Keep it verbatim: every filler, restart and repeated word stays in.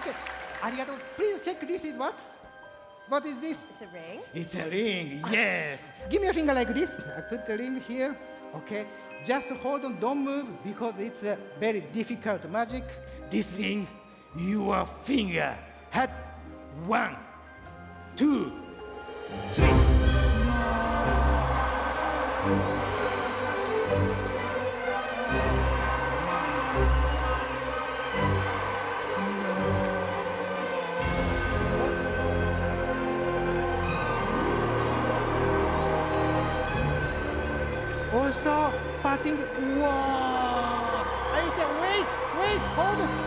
Okay. Arigato. Please check this is what? What is this? It's a ring. It's a ring, yes. Give me a finger like this. I put the ring here. Okay. Just hold on, don't move, because it's a very difficult magic. This ring, your finger. Had one, two, three. Also passing. Wow! Alesha, wait, wait, hold on.